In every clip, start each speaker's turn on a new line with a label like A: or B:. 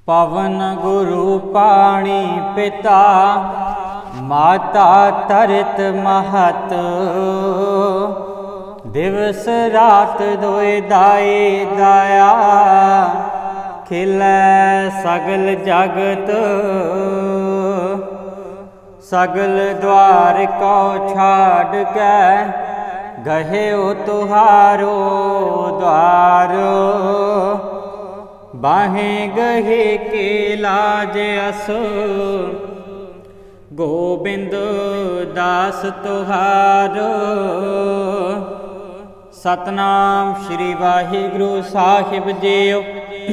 A: पवन गुरु पाणी पिता माता तरत महत। दिवस रात दोए दाए दाया खिलै सगल जगत। सगल द्वार को छाड़ के गहे तुहारो द्वार। बाहें गहे के लाज अस गोबिंद दास तुहारो। सतनाम श्री वाहिगुरु साहिब जीओ।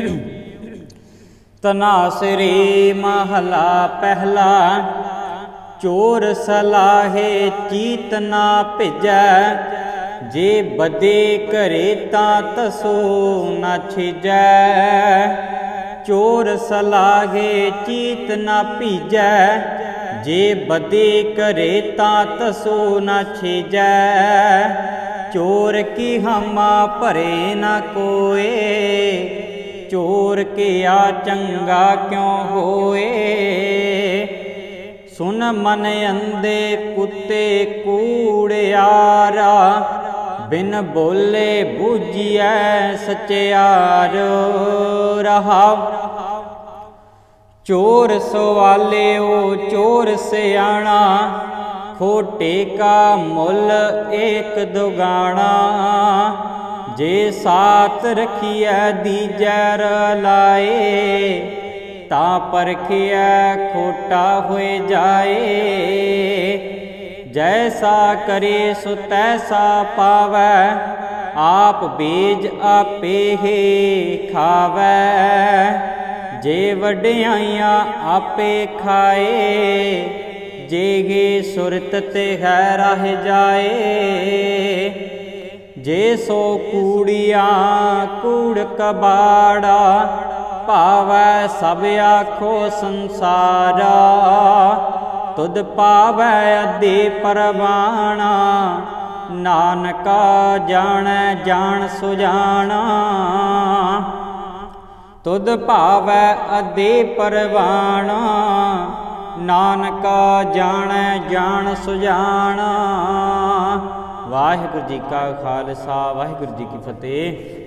A: तनासरी महला पहला। चोर सलाहे चीत ना भिजै। जे बदे करे तां तसो न छिजै। चोर सलाहे चीत ना भिजै। जे बदे करे तां तसो न छिजै। चोर की हमा भरे न कोए। चोर किया चंगा क्यों होए। सुन मन अंधे कुत्ते कूड़ियारा। बिन बोले बूझिए सचियार रहा। चोर सवाले ओ चोर सियाणा। खोटे का मुल एक दुगाना। जे सात रखिए दीजै लाए। ता परखिया खोटा होए जाए। जैसा करे सो तैसा पावै। आप बीज आपे ही खावै। जे वड्याइयां आपे खाए। जेगे सुरत ते है रह जाए। जे सो कूड़िया कूड़ कबाड़ा। पावै सब आखो संसारा। तुद पावै अधे परवाना। नानका जानै जान सुजाना। तुद पावै अधे परवाना। नानका जानै जान सुजाना। वाहिगुरु जी का खालसा वाहिगुरु जी की फतेह।